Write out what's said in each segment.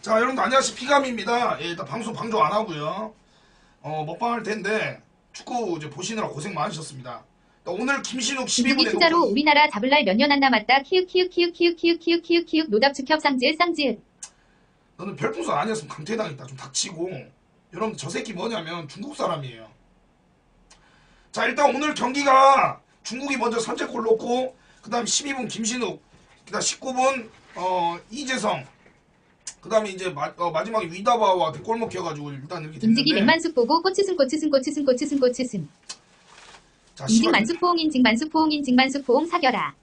자, 여러분들 안녕하세요. 피감입니다. 예, 일단 방송 안 하고요. 먹방 할 텐데 축구 이제 보시느라 고생 많으셨습니다. 오늘 김신욱 12분에 진짜로 우리나라 잡을 날 몇 년 안 남았다. 키읔 노답축협 쌍지읒. 너는 별풍선 아니었으면 강퇴당했다. 좀 닥치고. 여러분들 저 새끼 뭐냐면 중국 사람이에요. 자, 일단 오늘 경기가 중국이 먼저 선제골 넣고 그 다음 12분 김신욱, 그 다음 19분 이재성, 그 다음에 이제 마지막에 위다바와 골 먹혀가지고 일단 이렇게 됐는데 인직이 맨만숙 보고 꼬치승. 자, 인직 만숙포옹 인직 만숙포옹 사겨라.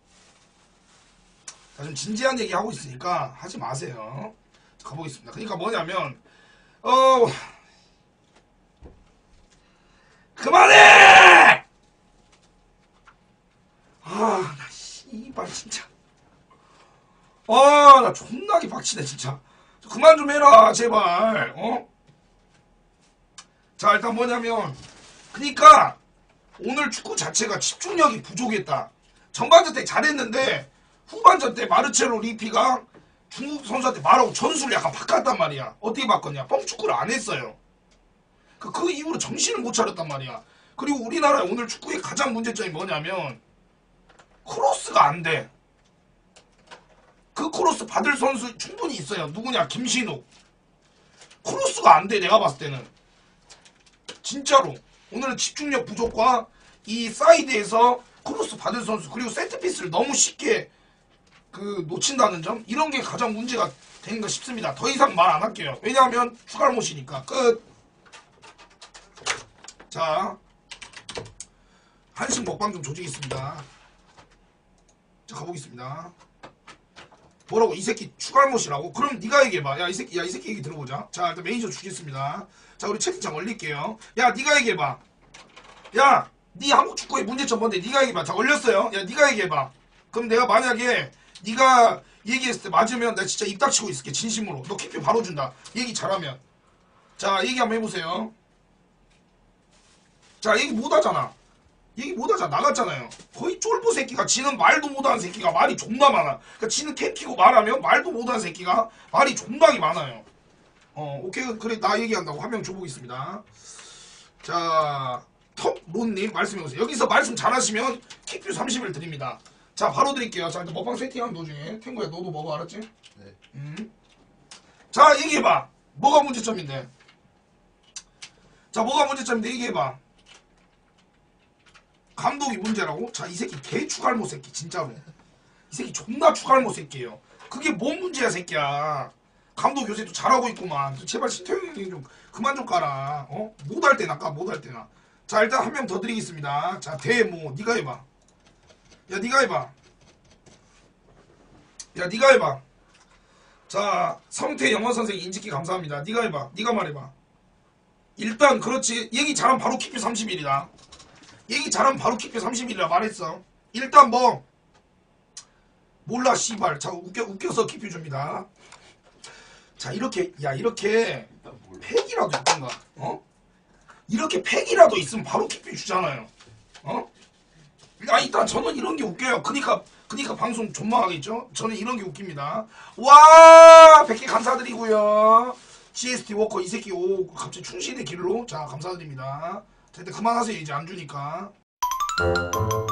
자, 좀 진지한 얘기 하고 있으니까 하지 마세요. 자, 가보겠습니다. 그러니까 뭐냐면 그만해! 나 씨발 진짜. 나 존나게 박치네 진짜. 그만 좀 해라 제발. 자, 일단 뭐냐면 그니까 오늘 축구 자체가 집중력이 부족했다. 전반전 때 잘했는데 후반전 때 마르체로 리피가 중국 선수한테 말하고 전술을 약간 바꿨단 말이야. 어떻게 바꿨냐? 뻥축구를 안 했어요. 그 이후로 정신을 못 차렸단 말이야. 그리고 우리나라의 오늘 축구의 가장 문제점이 뭐냐면 크로스가 안 돼. 그 크로스 받을 선수 충분히 있어요. 누구냐? 김신욱. 크로스가 안 돼. 내가 봤을 때는 진짜로 오늘은 집중력 부족과 이 사이드에서 크로스 받을 선수 그리고 세트피스를 너무 쉽게 놓친다는 점, 이런 게 가장 문제가 되는가 싶습니다. 더 이상 말 안 할게요. 왜냐하면 추가못이니까 끝. 자, 한식 먹방 좀 조지겠습니다. 자, 가보겠습니다. 뭐라고? 이 새끼 추가못이라고? 그럼 네가 얘기해봐. 이 새끼 얘기 들어보자. 자, 일단 매니저 주겠습니다. 자, 우리 채팅창 올릴게요. 야, 네가 얘기해봐. 야, 네 한국 축구의 문제점 뭔데? 네가 얘기해봐. 자, 올렸어요. 야, 네가 얘기해봐. 그럼 내가 만약에 네가 얘기했을 때 맞으면 내가 진짜 입 닥치고 있을게. 진심으로. 너 키피 바로 준다. 얘기 잘하면. 자, 얘기 한번 해보세요. 자, 얘기 못하잖아. 나갔잖아요. 거의 쫄보 새끼가, 지는 말도 못하는 새끼가 말이 존나 많아. 그러니까 지는 캠 키고 말하면 말도 못하는 새끼가 말이 존나게 많아요. 오케이. 그래, 나 얘기한다고 한 명 줘보겠습니다. 자, 톱론님 말씀해보세요. 여기서 말씀 잘하시면 킥뷰 30을 드립니다. 자, 바로 드릴게요. 자, 먹방 세팅하는 도중에 탱구야, 너도 먹어. 알았지? 네. 자, 얘기해봐. 뭐가 문제점인데? 자, 뭐가 문제점인데 얘기해봐. 감독이 문제라고? 자, 이 새끼 개 추갈모 새끼 진짜로. 이 새끼 존나 추갈모 새끼예요. 그게 뭔 문제야 새끼야. 감독 요새 또 잘하고 있구만. 제발 신태용 형님 좀 그만 좀 까라. 못할 때나 까, 못할 때나. 자, 일단 한 명 더 드리겠습니다. 자, 대모 니가 해봐. 야, 니가 해봐. 자, 성태 영어 선생님 인지키 감사합니다. 니가 해봐. 니가 말해봐. 일단 그렇지. 얘기 잘하면 바로 키피 30일이다. 얘기 잘하면 바로 키피 30일이라 말했어. 일단 몰라 씨발. 자, 웃겨서 키피 줍니다. 자, 이렇게 팩이라도 있던가. 이렇게 팩이라도 있으면 바로 키피 주잖아요. 일단 저는 이런 게 웃겨요. 그니까 방송 존망하겠죠? 저는 이런 게 웃깁니다. 와, 100개 감사드리고요. GST 워커 이 새끼 갑자기 충신의 길로. 자, 감사드립니다. 자, 일단 그만하세요. 이제 안 주니까.